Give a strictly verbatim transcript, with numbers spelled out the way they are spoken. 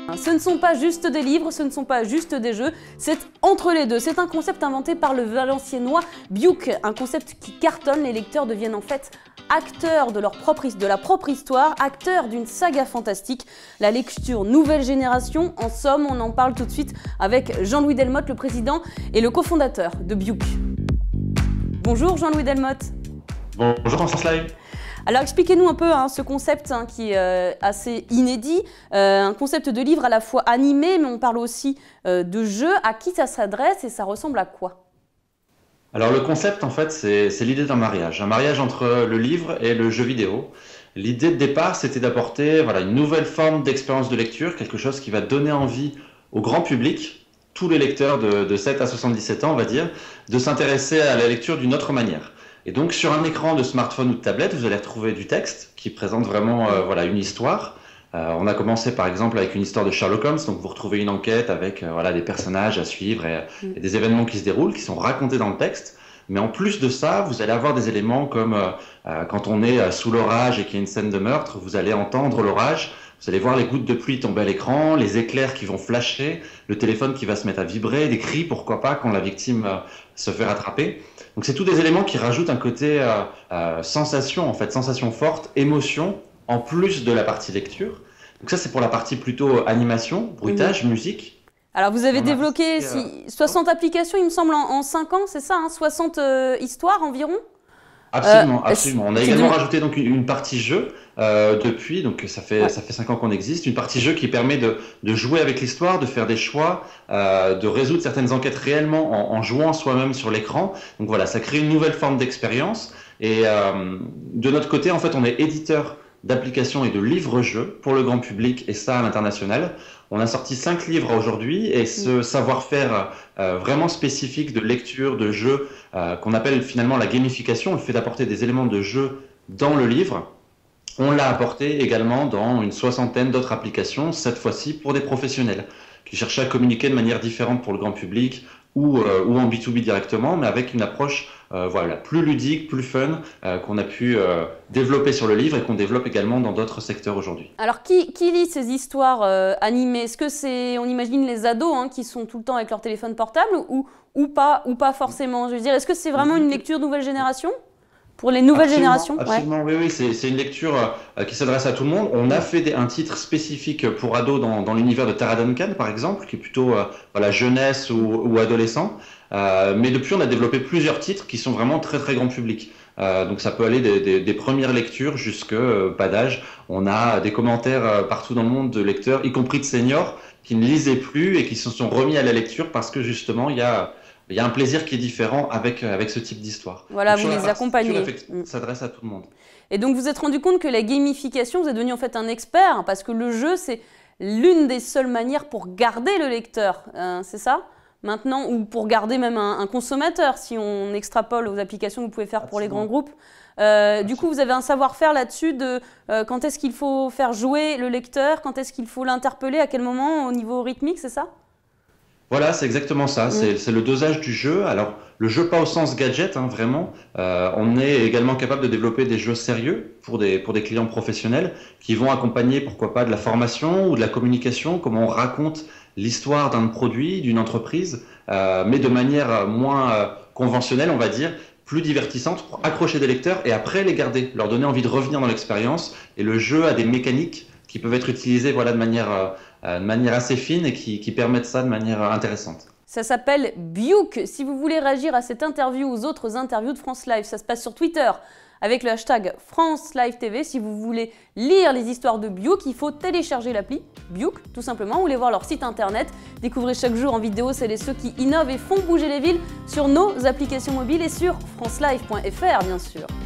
Ce ne sont pas juste des livres, ce ne sont pas juste des jeux, c'est entre les deux. C'est un concept inventé par le Valenciennois Biuk, un concept qui cartonne. Les lecteurs deviennent en fait acteurs de, leur propre, de la propre histoire, acteurs d'une saga fantastique, la lecture nouvelle génération. En somme, on en parle tout de suite avec Jean-Louis Delmotte, le président et le cofondateur de Biuk. Bonjour Jean-Louis Delmotte. Bonjour Constance Live. Alors expliquez-nous un peu hein, ce concept hein, qui est euh, assez inédit, euh, un concept de livre à la fois animé, mais on parle aussi euh, de jeu. À qui ça s'adresse et ça ressemble à quoi? Alors le concept en fait c'est l'idée d'un mariage, un mariage entre le livre et le jeu vidéo. L'idée de départ c'était d'apporter voilà, une nouvelle forme d'expérience de lecture, quelque chose qui va donner envie au grand public, tous les lecteurs de, de sept à soixante-dix-sept ans on va dire, de s'intéresser à la lecture d'une autre manière. Et donc sur un écran de smartphone ou de tablette, vous allez retrouver du texte qui présente vraiment euh, voilà, une histoire. Euh, on a commencé par exemple avec une histoire de Sherlock Holmes, donc vous retrouvez une enquête avec euh, voilà, des personnages à suivre et, et des événements qui se déroulent, qui sont racontés dans le texte. Mais en plus de ça, vous allez avoir des éléments comme euh, euh, quand on est euh, sous l'orage et qu'il y a une scène de meurtre, vous allez entendre l'orage, vous allez voir les gouttes de pluie tomber à l'écran, les éclairs qui vont flasher, le téléphone qui va se mettre à vibrer, des cris, pourquoi pas, quand la victime euh, se fait rattraper. Donc c'est tous des éléments qui rajoutent un côté euh, euh, sensation, en fait, sensation forte, émotion, en plus de la partie lecture. Donc ça c'est pour la partie plutôt animation, bruitage, mmh. musique. Alors vous avez On développé a... si, soixante applications il me semble en, en cinq ans, c'est ça hein, soixante euh, histoires environ? Absolument, euh, absolument. On a également de... rajouté donc une, une partie jeu euh, depuis, donc ça fait ouais. ça fait cinq ans qu'on existe, une partie jeu qui permet de, de jouer avec l'histoire, de faire des choix, euh, de résoudre certaines enquêtes réellement en, en jouant soi-même sur l'écran. Donc voilà, ça crée une nouvelle forme d'expérience. Et euh, de notre côté, en fait, on est éditeur d'applications et de livres-jeux pour le grand public et ça à l'international. On a sorti cinq livres aujourd'hui et ce savoir-faire euh, vraiment spécifique de lecture, de jeu, euh, qu'on appelle finalement la gamification, le fait d'apporter des éléments de jeu dans le livre, on l'a apporté également dans une soixantaine d'autres applications, cette fois-ci pour des professionnels qui cherchaient à communiquer de manière différente pour le grand public ou, euh, ou en B deux B directement, mais avec une approche euh, voilà, plus ludique, plus fun, euh, qu'on a pu euh, développer sur le livre et qu'on développe également dans d'autres secteurs aujourd'hui. Alors, qui, qui lit ces histoires euh, animées? Est-ce que c'est, on imagine les ados hein, qui sont tout le temps avec leur téléphone portable ou, ou, pas, ou pas forcément? Je veux dire, est-ce que c'est vraiment une lecture nouvelle génération? Pour les nouvelles absolument, générations Absolument, ouais. oui, oui, c'est une lecture euh, qui s'adresse à tout le monde. On a fait des, un titre spécifique pour ados dans, dans l'univers de Tara Duncan, par exemple, qui est plutôt euh, voilà, jeunesse ou, ou adolescent. Euh, mais depuis, on a développé plusieurs titres qui sont vraiment très très grand public. Euh, donc ça peut aller des, des, des premières lectures jusqu'à euh, pas d'âge. On a des commentaires euh, partout dans le monde de lecteurs, y compris de seniors, qui ne lisaient plus et qui se sont remis à la lecture parce que justement, il y a... Il y a un plaisir qui est différent avec, avec ce type d'histoire. Voilà, donc, vous les accompagnez. Ça s'adresse à tout le monde. Et donc, vous vous êtes rendu compte que la gamification, vous êtes devenu en fait un expert, parce que le jeu, c'est l'une des seules manières pour garder le lecteur, euh, c'est ça? Maintenant, ou pour garder même un, un consommateur, si on extrapole aux applications que vous pouvez faire pour Absolument. les grands groupes. Euh, du coup, vous avez un savoir-faire là-dessus de euh, quand est-ce qu'il faut faire jouer le lecteur, quand est-ce qu'il faut l'interpeller, à quel moment, au niveau rythmique, c'est ça? Voilà, c'est exactement ça, mmh. c'est le dosage du jeu. Alors, le jeu pas au sens gadget, hein, vraiment. Euh, on est également capable de développer des jeux sérieux pour des, pour des clients professionnels qui vont accompagner, pourquoi pas, de la formation ou de la communication, comment on raconte l'histoire d'un produit, d'une entreprise, euh, mais de manière moins euh, conventionnelle, on va dire, plus divertissante pour accrocher des lecteurs et après les garder, leur donner envie de revenir dans l'expérience. Et le jeu a des mécaniques qui peuvent être utilisées voilà, de manière... Euh, de manière assez fine et qui, qui permettent ça de manière intéressante. Ça s'appelle Biuk. Si vous voulez réagir à cette interview ou aux autres interviews de France Live, ça se passe sur Twitter avec le hashtag France Live T V. Si vous voulez lire les histoires de Biuk, il faut télécharger l'appli Biuk, tout simplement, ou aller voir leur site internet. Découvrez chaque jour en vidéo celles et ceux qui innovent et font bouger les villes sur nos applications mobiles et sur francelive point F R, bien sûr.